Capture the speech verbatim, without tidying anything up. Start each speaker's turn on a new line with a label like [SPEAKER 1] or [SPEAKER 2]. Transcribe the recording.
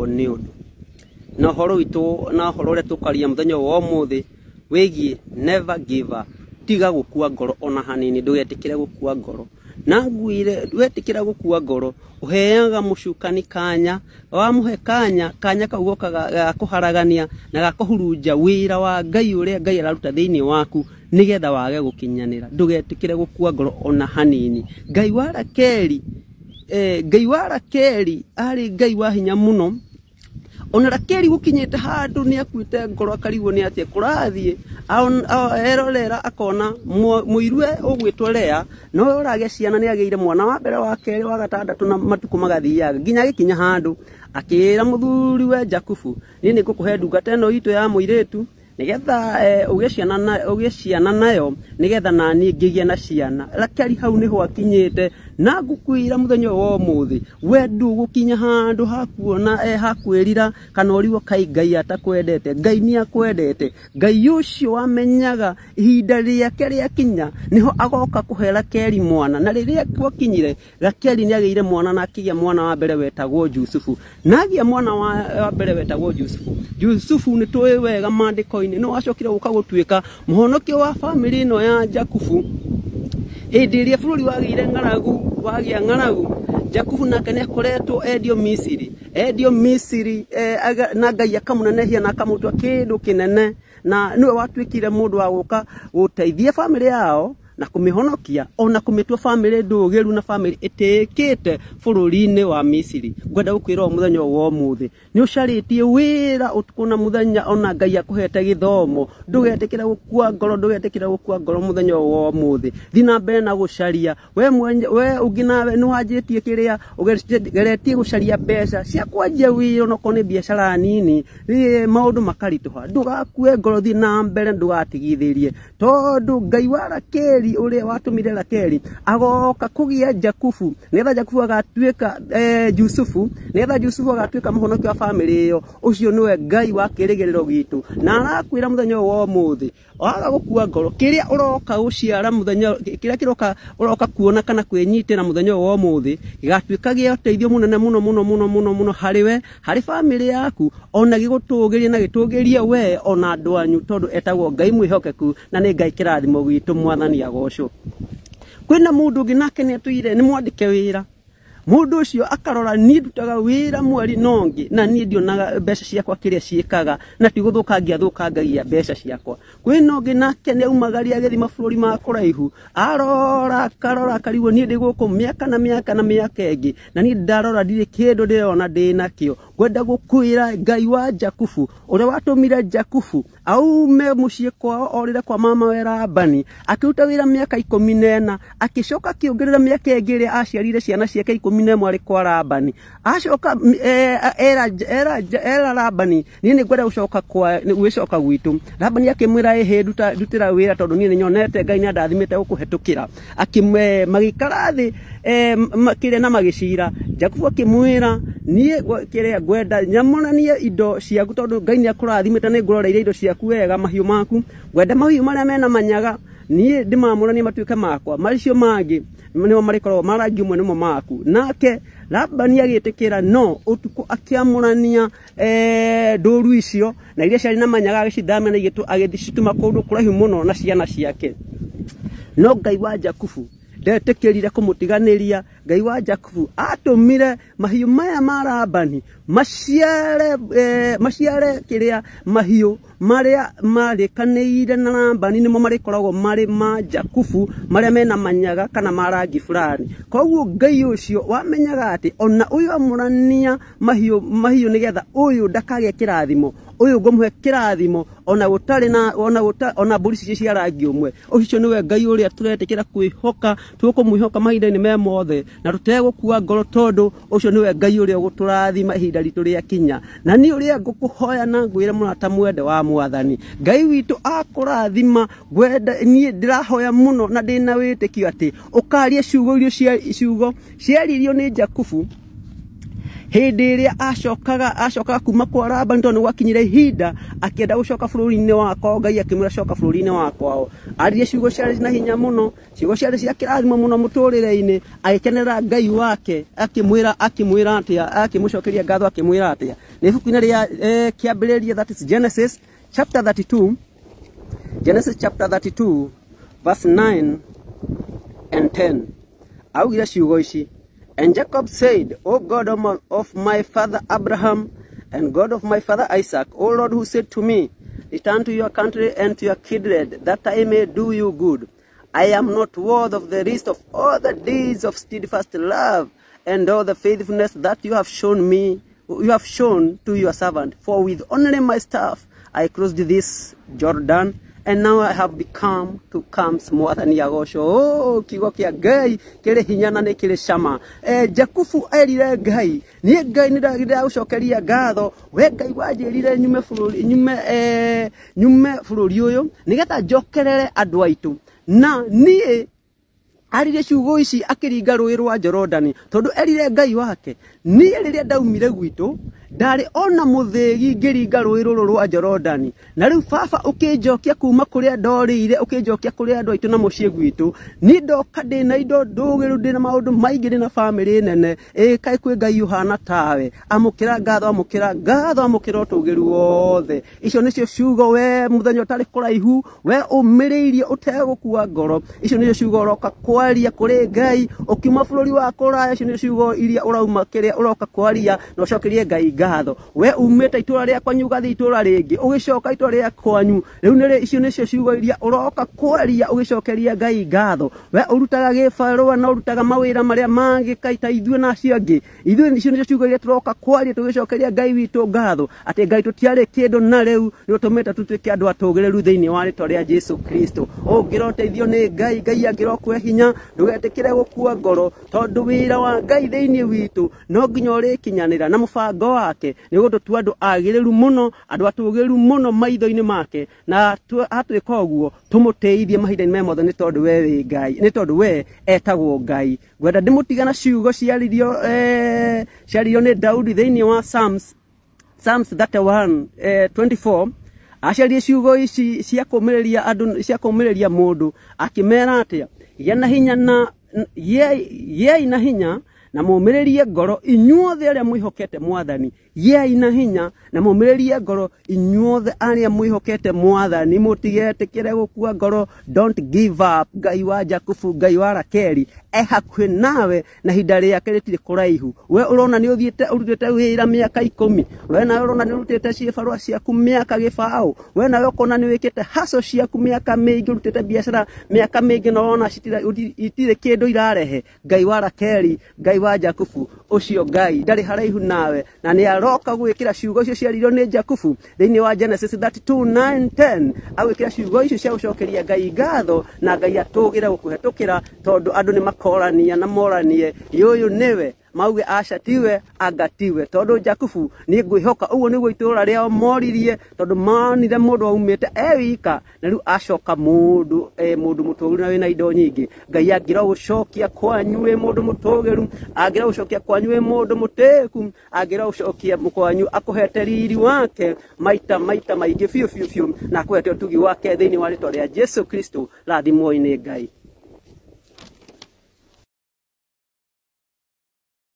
[SPEAKER 1] gwo ni undu na horo itu na horo re tukaria muthenya wa umuthi wegi never give up tiga gukua ngoro ona hanini ndugetikire gukua ngoro na nguire wetikira gukua ngoro uheaga mucukani kanya wamuhe kanya kanya kaugoka gakuharagania na gakuhurunja wira wa Ngai uria Ngai araruta thiini waku nigetha wage gukinyanira ndugetikire gukua ngoro ona hanini Ngai wa Rakeli eh Ngai wa Rakeli ari Ngai wa hinya muno ona Rakeli gukinyete handu ni akuite ngoro akarigwo ni atie kurathie erorera akona muirwe ugwitwo Lea no urage ciana ni ageire mwana wa mbere wa keri wa gatandatu na matuku magathiaga ginya gikinya handu akira muthuri we Jakubu ni ni gukuhe ndungata ino itu ya muiretu nigetha ugie ciana na ugie ciana nayo nigetha nani ngigie na ciana Rakeli hau niho akinyite na ngukwira muthenya wa umuthi we ndugukinya handu hakuona eh hakwirira kana uriwo kai Ngai atakwendete Ngai ni akwendete Ngai ucio wamenyaga ihinda riake ria kinya niho agoka kuhe Rakeli mwana na riria kwakinyire Rakeli ni ageire mwana na akigia mwana wa mbere wetagwo Jusufu na agia mwana wa mbere wetagwo Jusufu Jusufu ni tuwe wega mandiko-ini no acokire guka gutuika muhonokio wa family ino ya Jakubu Ediria bururi wagire ngaragu wagia ngaragu Jakubu nake ne koretwo endio Misiri endio Misiri eh, na Ngai akamunenehia na akamutwa kindu kinene na niwe watwikire mundu wa guka guteithia family yao na kumihonokia ona kumitua family ndugiru na family etekete bururi-ini wa Misiri gwenda gukwira muthenya wa umuthi ni ucaritie wira utukuna muthenya ona Ngai akuhete githomo ndugetikira gukua ngoro ndugetikira gukua ngoro muthenya wa umuthi thina mbere na gucaria we mwenye we uginawe ni wanjitie kiria ugeretie gucaria mbeca cia kwanjia wira no kone biashara nini ri maundu makarituha ndugakue ngoro thina mbere ndugatigithirie tondu Ngai wa Rakeli ule watumire Rakeli agoka kugia Jakubu netha Jakubu agatuika eh, Jusufu netha Jusufu agatuika muhonokio wa family iyo ucio niwe Ngai wa kirigiriro gitu na arakwira muthenya wa umuthi waga gukua ngoro kiria uroka guciara muthenya kiria kiroka uroka kuona kana kwenyitira muthenya wa umuthi gigatuika gia uteithio munene muno muno muno muno muno hariwe hari family yaku ona gigutugiria na gitugiria we ona andu anyu tondu etagwo Ngai mwihokeku na ni Ngai kirathimo gitu mwathani agocwo kwina mundu ginake ne tuire ni mwandike wira mundu ucio akarora ni ndutaga wira mweri nongi na ni ndionaga mbeca ciakwa kiria ciikaga na ti guthukangia thukangagia mbeca ciakwa kwina ginake ne umagaria gethi mabũrũri ma kũraihu arora karora karigwo ni ndi guku miaka na miaka na miaka ingi na ni ndarora ndire kindu ndirona ndina kio gwenda gukwira Ngai wa Jakubu uria watumire Jakubu aume mucii kwao orire kwa mama we Labani akiruta wira miaka ikumi na ĩna akicoka kiongerera miaka ingi iria aciarire ciana ciake ikumi na ĩmwe ari kwa Labani acoka era era era Labani nini gwenda gucoka kwa gwicoka gwitu Labani akimwira ehe nduta ndutira wira tondu ni nyonete Ngai ni ndathimite gukuhetukira akimwe magikara thi eh makire na magicira Jakubu akimwira nie kire gwenda nyamunanie indo ciaku tondu Ngai ni akurathimite ni nguroreire indo ciaku wega mahiu maku gwenda mahiu maria mena manyaga nie ndimamuranie matuike makwa maricio mangi nimo marikorwo marangi umwe nimo maku nake Labani agitikira no utuku akiamurania eh nduru icio na iria ciari na manyaga agicithama na igitu agithicituma kundu kuraihu muno na ciana ciake no Ngai wa Jakubu ndetikirire kumutiganiria Ngai wa Jakubu atumire mahiu maya ma Labani maciare eh, maciare kiria mahiu maria marikaniire na Labani nimo marikoragwo mari ma Jakubu maria mena manyaga kana marangi fulani koguo Ngai ucio wamenyaga ati ona uyu amurania mahiu mahiu nigetha uyu ndakage kirathimo uyu ngumuhe kirathimo ona gutari na ona guta ona mburi cici cia rangi umwe ucio niwe Ngai uria turetikira kwihoka tukumwihoka mahinda-ini me mothe na tutegukua ngoro tondu ucio niwe Ngai uria guturathima ihinda ritu ria kinya na ni uria ngukuhoya na ngwire munata mwende wa mwathani Ngai witu akurathima gwenda ni ndirahoya muno na ndina witikio ati ukaria ciugo irio cia ciugo ciaririo ni Jakubu hindi ria acokaga acokaga kuma kwa Labani tondu gwakinyire ihinda akienda gucoka bururi-ini wakwa Ngai akimwira coka bururi-ini wakwa aririe ciugo ciarĩ na hinya muno ciugo ciarĩ cia kĩrathimo muno muturire-ini agĩkenera Ngai wake akimwira akimwira atia akimucokeria ngatho akimwira atia ni ibuku-ini ria kiambĩrĩria that is Genesis chapter thirty-two Genesis chapter thirty-two verse nine and ten augire ciugo ici. And Jacob said, O God of my, of my father Abraham, and God of my father Isaac, O Lord, who said to me, return to your country and to your kindred, that I may do you good. I am not worth of the least of all the deeds of steadfast love and all the faithfulness that you have shown me, you have shown to your servant. For with only my staff I crossed this Jordan, and now I have become to come more than Yagosho. Oh, kigo kia Ngai kile hinyana ne kile shama. Eh, Jakufu erire Ngai. Ni Ngai ni ndagira ucokeria ngatho. We Ngai wanjirire nyume bururi nyume eh nyume bururi uyu nigetha njokerere andu aitu. Na nie aririe ciugo ici akiringa rũĩ rwa Jorodani tondu erire Ngai wake nie riria ndaumire gwitu ndari ona muthegi ngiringa rũĩ rũrũ rwa Jorodani na riu baba ukinjokia kuma kuria ndorire ukinjokia kuria andu aitu na mucii gwitu ni ndoka ndina indo ndugiru ndina maundu maingi ndina family nene e kai kwi Ngai uhana tawe amukira ngatho amukira ngatho amukira utugiru wothe icio nicio ciugo we muthenya utari kuraihu we umiriirie utegukua ngoro icio nicio ciugo uroka kwaria kuri Ngai ukima bururi wa kuraya icio nicio ciugo iria urauma kiria uroka kwaria na ucokerie Ngai ngatho we umite itura ria kwanyu gathi itura ringi ugicoka itura ria kwanyu riu nire icio nicio ciugo iria uroka kwaria ugicokeria Ngai ngatho we urutaga gibarua na urutaga mawira maria mangi kaita ithue na cio angi ithue icio nicio ciugo iria turoka kwaria tugicokeria Ngai witu ngatho ati Ngai tutiari kindu na riu ni utumite tutuike andu atugireru thiini wa ritwa ria Jesu Kristo ungiroteithio ni Ngai Ngai angirokwe hinya ndugetikire gukua ngoro tondu wira wa Ngai thiini witu no nginya urikinyanira na mubango wake ni gututua andu agireru muno andu atugireru muno maitho-ini make na atwika uguo tumuteithie mahinda-ini me mothe ni tondu we wi Ngai ni tondu we etagwo Ngai gwenda ndimutigana ciugo ciaririo eh ciaririo ni Daudi thiini wa Psalms Psalms thirty-one twenty-four aciarie ciugo ici cia kumireria andu cia kumireria mundu akimera atia yana hinya na ye ye na hinya na mumirerie ngoro inyuothe aria mwihokete Mwathani ye ina hinya na mumirerie ngoro inyuothe aria mwihokete Mwathani mutigetikire gukua ngoro don't give up Ngai wa Jakubu Ngai wa Rakeli e hakuhi nawe na hinda riake ritiri kuraihu we urona ni uthiete urutite wira miaka ikumi we na urona ni urutite cibarua ciaku miaka gibao we na ukona ni wikite haso ciaku miaka mingi urutite biashara miaka mingi no ona citira itire kindu irarehe Ngai wa Rakeli Ngai wa Jakubu ucio Ngai ndari haraihu nawe na ni aroka gwikira ciugo icio ciarirwo ni Jakubu thiini wa Genesis thirty-two nine ten agwikira ciugo icio cia gucokeria Ngai ngatho na Ngai atugire gukuhetukira tondu andu ni makorania na moranie yuyu niwe mauge aca tiwe agatiwe tondu Jakubu ni ngwihoka uguo niguo itura ria moririe tondu manire mundu aumite e wika na riu acoka mundu e mundu mutugiru na wina indo nyingi Ngai angira gucokia kwanyu we mundu mutugiru angira gucokia kwanyu we mundu muteku angira gucokia mukwanyu akuhete riri wake maita maita maingi fiu fiu fiu na akuhete utugi wake thiini wa ritwa ria Jesu Kristo rathimwo-ini Ngai.